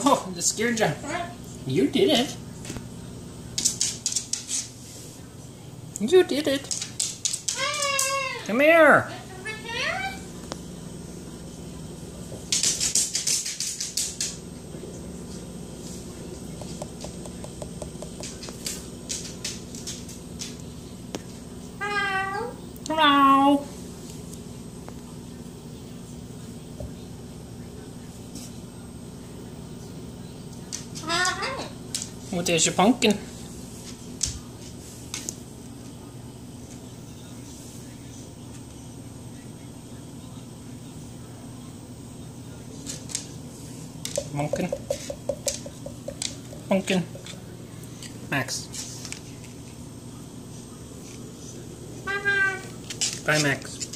Oh, the scared John. You did it. You did it. Come here. Hello. Well, there's your pumpkin. Pumpkin. Pumpkin. Max. Bye, Max.